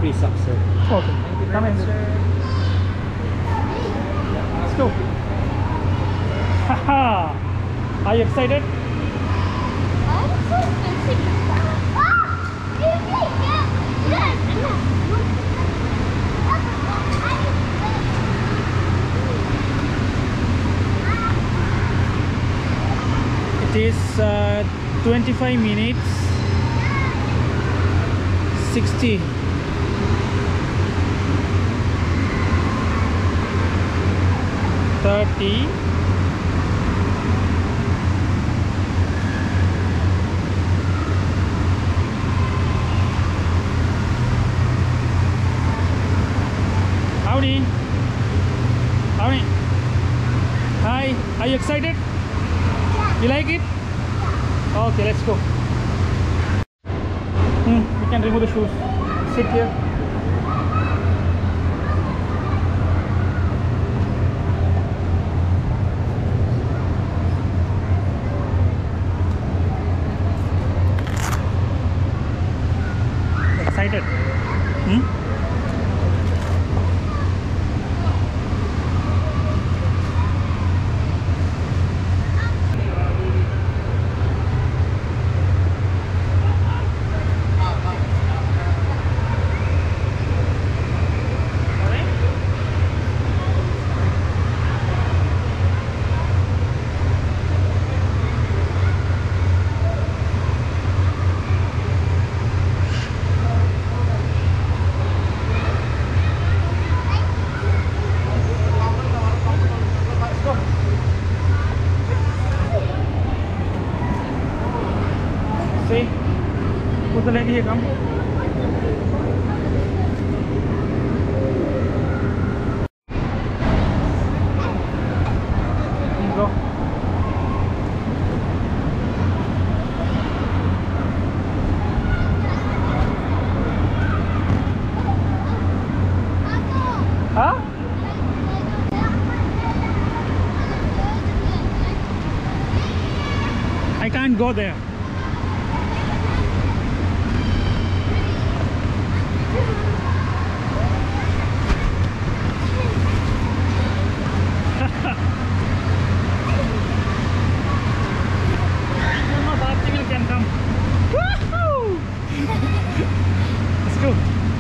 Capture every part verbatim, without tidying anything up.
free socks, sir. Okay. Come in. Let's go. Haha. Are you excited? I'm so expensive. Ah! Give me that. Yes. It is uh, twenty-five minutes. sixty. thirty. Howdy. Howdy. Hi. Are you excited? You like it? Okay, let's go. Hmm, we can remove the shoes. Sit here. Excited? Hmm? See? Put the leg here, come. Go. Huh? I can't go there. Can come. Woohoo! Let's go.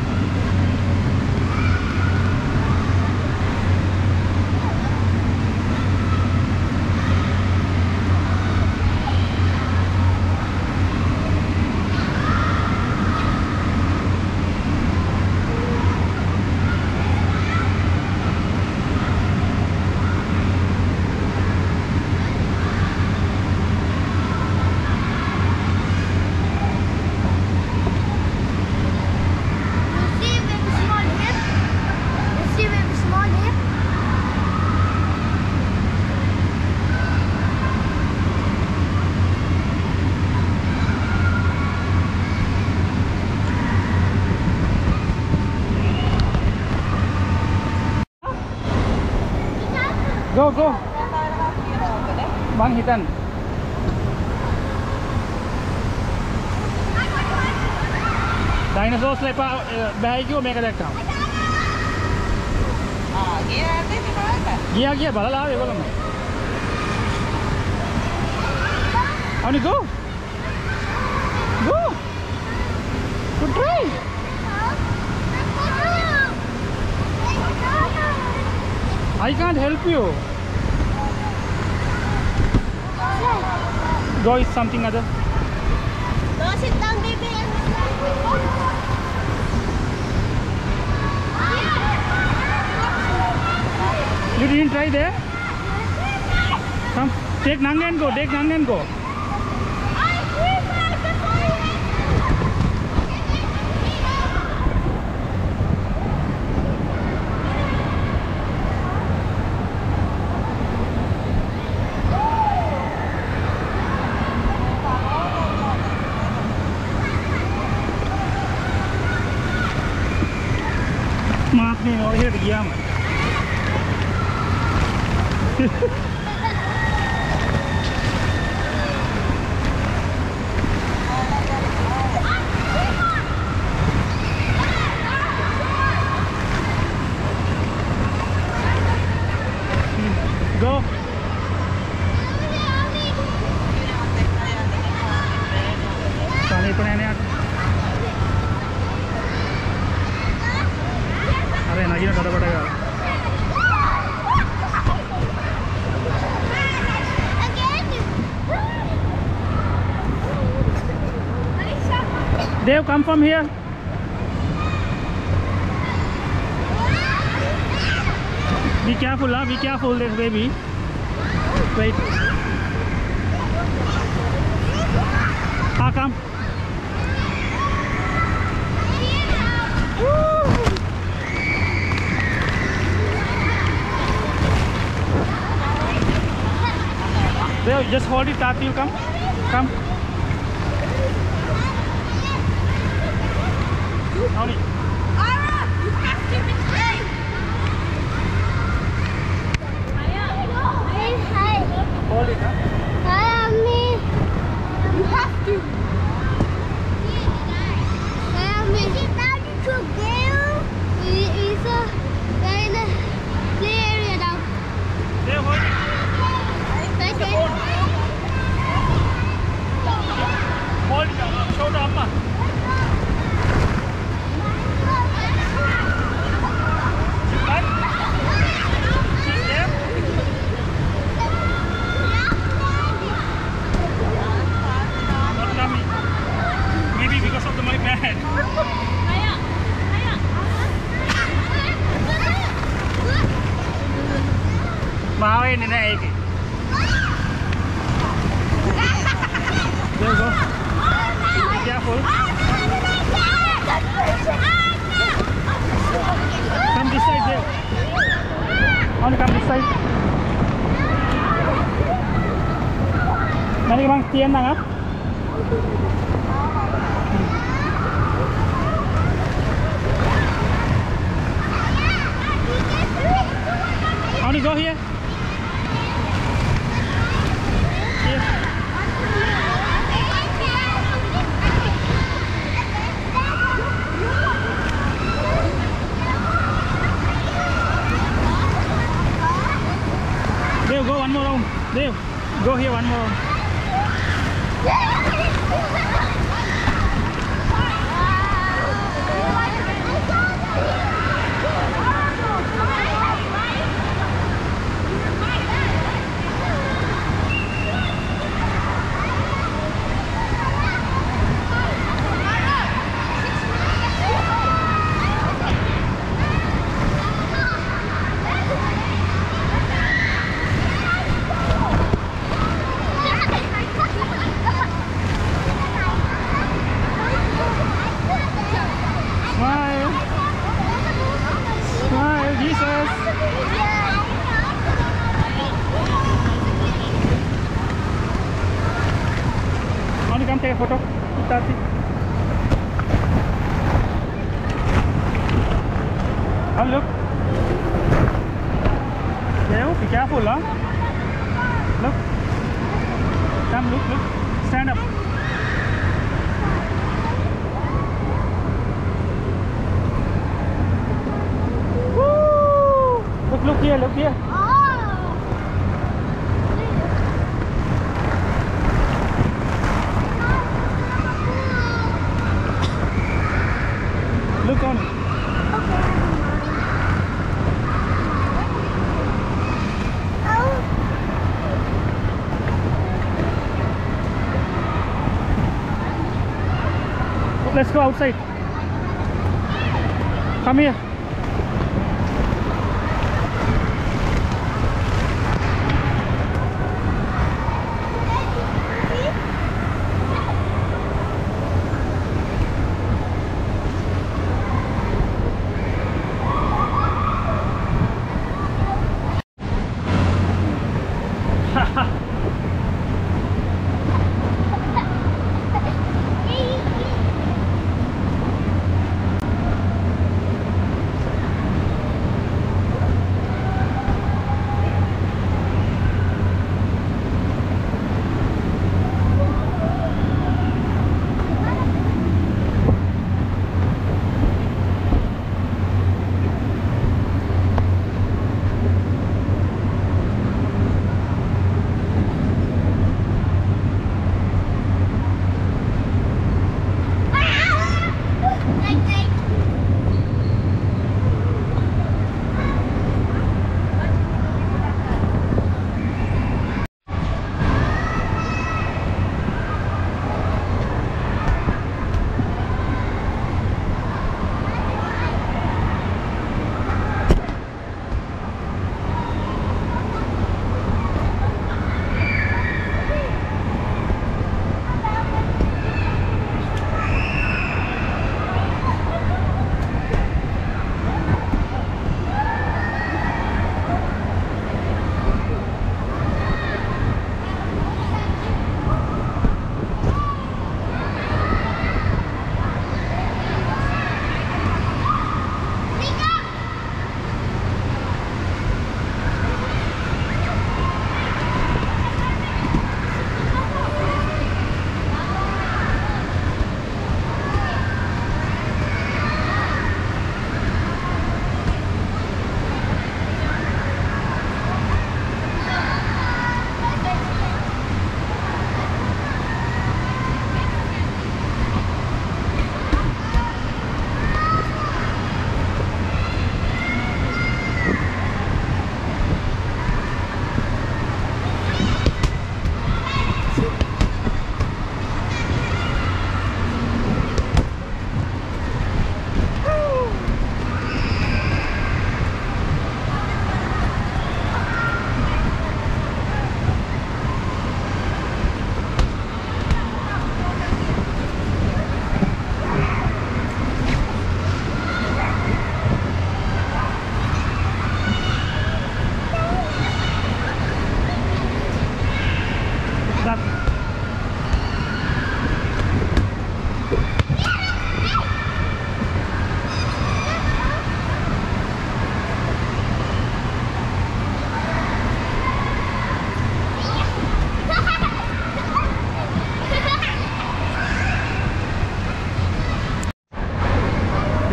Go, go. Bang hitan. Dinosaurs lepa bhai kyo meka dakka. Ah, giya ate di balala. Giya giya balala aave bolama. Ani go. Go. Good try. I can't help you. Go is something other. Go sit down, baby. You didn't try there? Come, take Nanga and go. Take Nanga and go. Chamath ne over here gaya man. Go. Paano po na yan? अरे ना गिरा कदा पड़ेगा Dev, come from here. Be careful, huh? Be careful, this baby. Wait. Ah, come. Dev, just hold it, Tati. You come. Come. Tony. Ara, you have to be safe. Hold it, huh? Hi, Ammi. You have to. Hi, Ammi. Daddy took you. It's a in a play area now. Dev, hold it. Right The there. phone. Hold it, uh, show the Amma. What? She's there? Not dummy. Maybe because of the my bad. Mau ini naik. There you go. Be careful. Come this side, there. Only come this side. Mari bang tian nang ah. Only go here. Here. Dave, go one more round. Dave, go here one more round. Smile. Smile, Jesus. Only come take a photo. Tati. Oh, look. Dave, be careful, huh? Look. Come, look, look. Stand up. Woo! Look, look here, look here. Look on it. Let's go outside. Come here.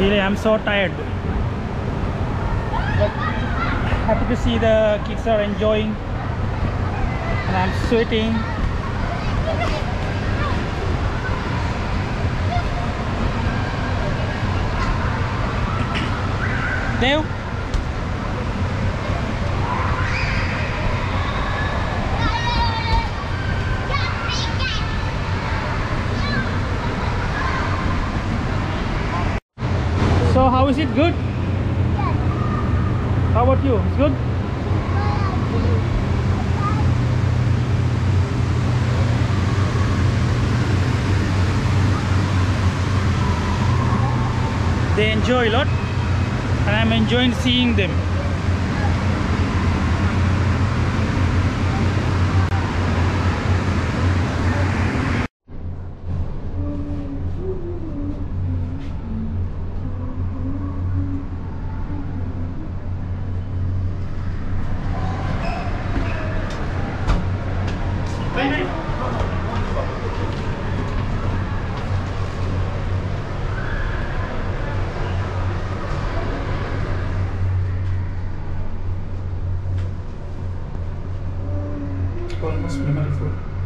Really, I'm so tired. But happy to see the kids are enjoying, and I'm sweating. Dave. So how is it? Good? How about you? It's good? They enjoy a lot, and I'm enjoying seeing them. Almost memory full.